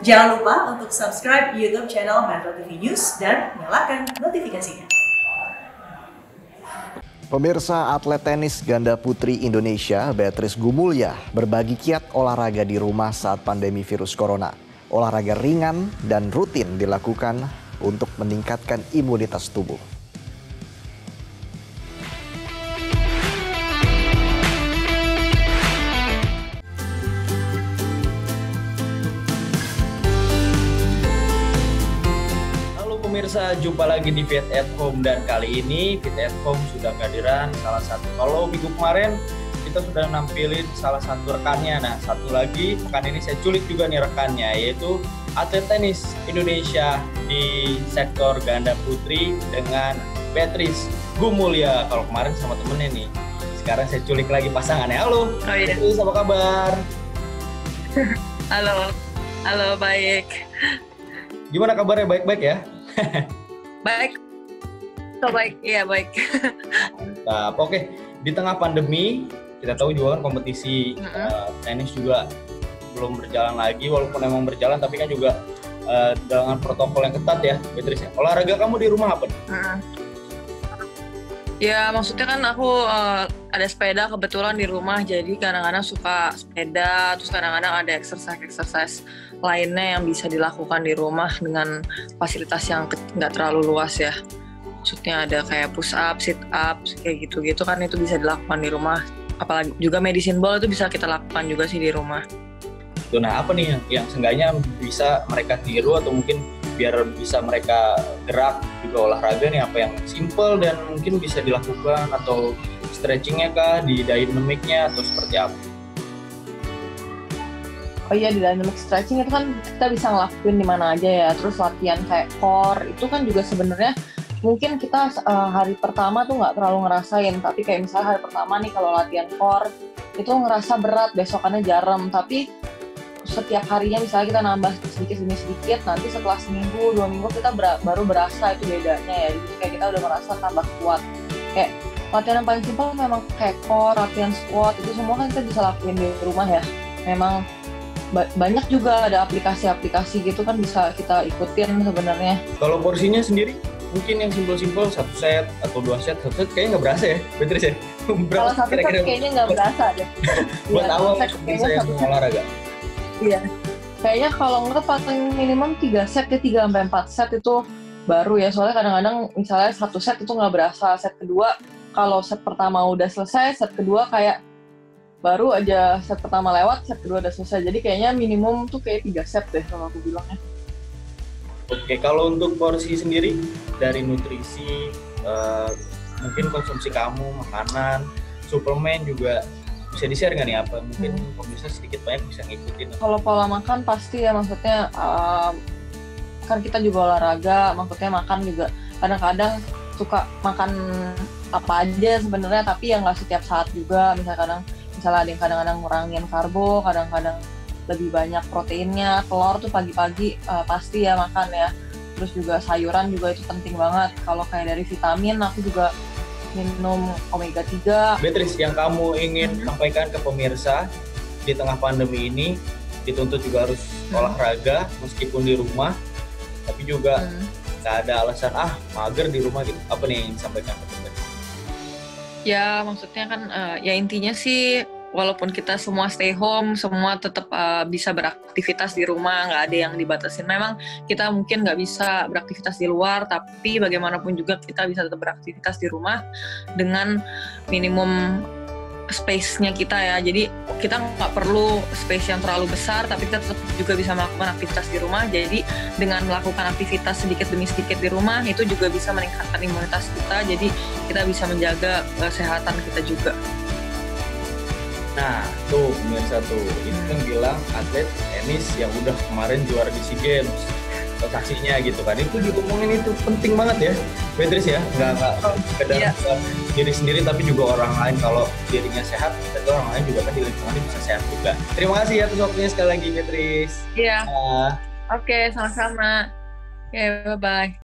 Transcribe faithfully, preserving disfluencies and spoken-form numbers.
Jangan lupa untuk subscribe YouTube channel Metro T V News dan nyalakan notifikasinya. Pemirsa, atlet tenis ganda putri Indonesia Beatrice Gumulya berbagi kiat olahraga di rumah saat pandemi virus corona. Olahraga ringan dan rutin dilakukan untuk meningkatkan imunitas tubuh. Pemirsa, jumpa lagi di Fit at Home, dan kali ini Fit at Home sudah kehadiran salah satu. Kalau minggu kemarin kita sudah nampilin salah satu rekannya. Nah, satu lagi pekan ini saya culik juga nih rekannya, yaitu atlet tenis Indonesia di sektor ganda putri dengan Beatrice Gumulya. Kalau kemarin sama temennya nih, sekarang saya culik lagi pasangannya. Halo, oh, iya. Beatrice, apa kabar? Halo, halo, baik. Gimana kabarnya? Baik-baik ya? Baik, so baik, iya baik. Mantap. Oke, di tengah pandemi kita tahu juga kan kompetisi mm-hmm. uh, tenis juga belum berjalan lagi, walaupun emang berjalan tapi kan juga uh, dengan protokol yang ketat ya, Beatrice. Olahraga kamu di rumah apa? Mm-hmm. Ya maksudnya kan aku uh, ada sepeda kebetulan di rumah, jadi kadang-kadang suka sepeda, terus kadang-kadang ada exercise-exercise lainnya yang bisa dilakukan di rumah dengan fasilitas yang nggak terlalu luas ya. Maksudnya ada kayak push up, sit up, kayak gitu-gitu kan, itu bisa dilakukan di rumah. Apalagi juga medicine ball itu bisa kita lakukan juga sih di rumah. Tuh, nah apa nih yang, yang seenggaknya bisa mereka tiru atau mungkin biar bisa mereka gerak juga olahraga nih, apa yang simple dan mungkin bisa dilakukan, atau stretchingnya kah, di dynamicnya atau seperti apa? Oh iya, di dynamic stretching itu kan kita bisa ngelakuin di mana aja ya. Terus latihan kayak core itu kan juga sebenarnya mungkin kita uh, hari pertama tuh nggak terlalu ngerasain, tapi kayak misalnya hari pertama nih kalau latihan core itu ngerasa berat, besokannya jarem, tapi setiap harinya misalnya kita nambah sedikit demi sedikit, nanti setelah seminggu dua minggu kita ber- baru berasa itu bedanya ya. Jadi kayak kita udah merasa tambah kuat. Kayak latihan yang paling simpel memang kayak core, latihan squat, itu semua kan kita bisa lakuin di rumah ya. Memang ba- banyak juga ada aplikasi-aplikasi gitu kan bisa kita ikutin sebenarnya. Kalau porsinya sendiri mungkin yang simpel-simpel satu set atau dua set, satu set kayaknya nggak berasa ya, Beatrice ya? Kalau satu set kayaknya nggak berasa deh. Buat awal bisa yang olahraga. Iya, kayaknya kalau nggak paling minimum tiga set ya, tiga sampai empat set itu baru ya. Soalnya kadang-kadang misalnya satu set itu nggak berasa, set kedua kalau set pertama udah selesai, set kedua kayak baru aja set pertama lewat, set kedua udah selesai. Jadi kayaknya minimum tuh kayak tiga set deh kalau aku bilangnya. Oke, kalau untuk porsi sendiri dari nutrisi, uh, mungkin konsumsi kamu, makanan, suplemen juga bisa di-share nggak nih, apa mungkin hmm. pemirsa sedikit banyak bisa ngikutin? Kalau pola makan pasti ya, maksudnya um, kan kita juga olahraga, maksudnya makan juga kadang-kadang suka makan apa aja sebenarnya, tapi ya nggak setiap saat juga. Misalnya kadang misalnya ada yang kadang-kadang ngurangin karbo, kadang-kadang lebih banyak proteinnya. Telur tuh pagi-pagi uh, pasti ya makan ya. Terus juga sayuran juga itu penting banget. Kalau kayak dari vitamin aku juga minum omega tiga. Beatrice, yang kamu ingin hmm. sampaikan ke pemirsa di tengah pandemi ini, dituntut juga harus hmm. olahraga meskipun di rumah, tapi juga nggak hmm. ada alasan ah mager di rumah gitu. Apa nih yang disampaikan ke pemirsa? Ya maksudnya kan uh, ya intinya sih walaupun kita semua stay home, semua tetap uh, bisa beraktivitas di rumah, nggak ada yang dibatasin. Memang kita mungkin nggak bisa beraktivitas di luar, tapi bagaimanapun juga kita bisa tetap beraktivitas di rumah dengan minimum space-nya kita ya. Jadi kita nggak perlu space yang terlalu besar, tapi kita tetap juga bisa melakukan aktivitas di rumah. Jadi dengan melakukan aktivitas sedikit demi sedikit di rumah, itu juga bisa meningkatkan imunitas kita. Jadi kita bisa menjaga kesehatan kita juga. Nah, tuh pemirsa tuh, itu kan bilang atlet tenis yang udah kemarin juara di SEA Games, prestasinya gitu kan, itu diomongin itu penting banget ya, Beatrice ya, nggak nggak sekedar yeah. diri sendiri tapi juga orang lain. Kalau dirinya sehat, tentu orang lain juga kan di lingkungannya bisa sehat juga. Terima kasih ya atas waktunya sekali lagi, Beatrice. Iya. Yeah. Uh. Oke, okay, sama-sama. Oke, okay, bye-bye.